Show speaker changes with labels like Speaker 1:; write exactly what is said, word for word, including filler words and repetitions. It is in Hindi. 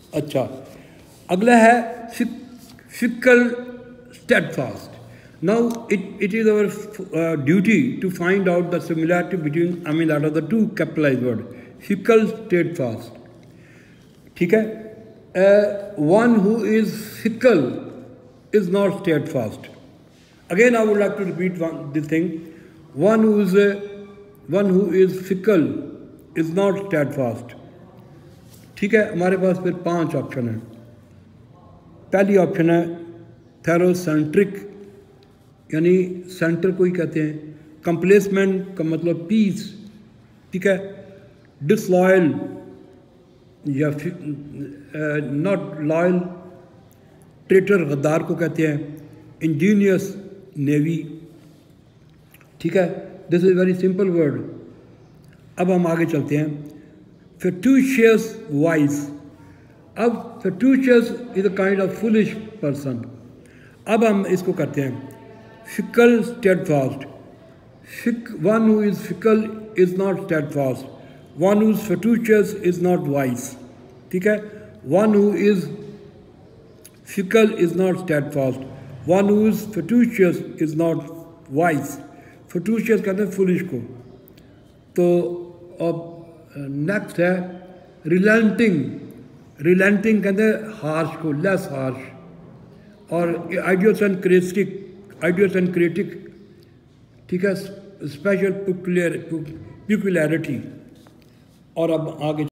Speaker 1: अच्छा, अगला है fickle steadfast. Now it, it is our uh, duty to find out the similarity between, I mean that are the two capitalized word, fickle steadfast. ठीक है, uh, one who is fickle is not steadfast. Again I would like to repeat one this thing. One who is a, one who is fickle is not steadfast. ठीक है, हमारे पास फिर पांच ऑप्शन है. पहली ऑप्शन है थेरोसेंट्रिक, यानी सेंटर को ही कहते हैं. कंप्लेसमेंट का मतलब पीस. ठीक है. डिसलॉयल या नॉट लॉयल, ट्रेटर गद्दार को कहते हैं. इंजीनियस नेवी. ठीक है, this is very simple word. अब हम आगे चलते हैं. fictitious wise. अब fictitious is a kind of foolish person. अब हम इसको करते हैं fickle steadfast. One who is fickle is not steadfast. One who is fictitious is not wise. ठीक है. One who is fickle is not steadfast. One who is fictitious is not wise. Fictitious कहते हैं foolish को. तो अब नेक्स्ट है रिलेंटिंग. रिलेंटिंग कहते हैं हार्श को, लेस हार्श. और आइडियोसेंक्रेटिक, आइडियोसेंक्रेटिक. ठीक है, स्पेशल पिकुलरिटी. और अब आगे